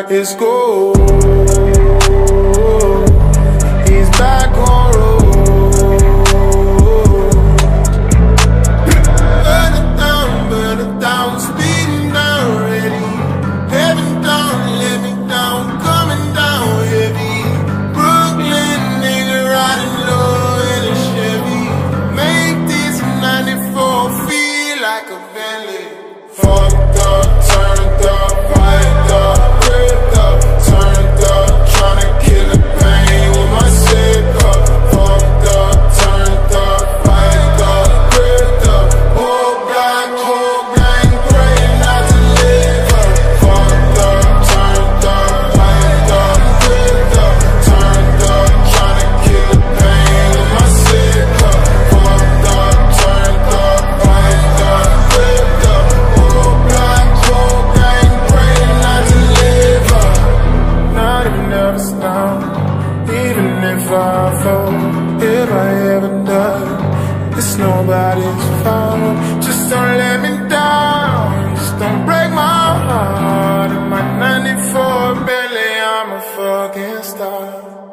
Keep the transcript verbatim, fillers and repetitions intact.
it's gold. He's back on road. Burn it down, burn it down, speeding down, ready. Heaven down, let me down, coming down heavy. Brooklyn nigga riding low in a Chevy. Make this ninety-four feel like a Bentley. Fucked up, turned up, piped up, ripped up, turned up, tryna kill the pain with my sick up. Fucked up, turned up, piped up, ripped up, whole block, whole gang, praying not to live up. Fucked up, turned up, piped up, ripped up, turned up, tryna kill the pain with my sick up. Fucked up, turned up, piped up, ripped up, whole block, whole gang, praying not to live up. Not even ever stop, even if I fall, if I ever die, it's nobody's fault. Just don't let me down, just don't break my heart. In my ninety-four Bentley, I'm a fucking star.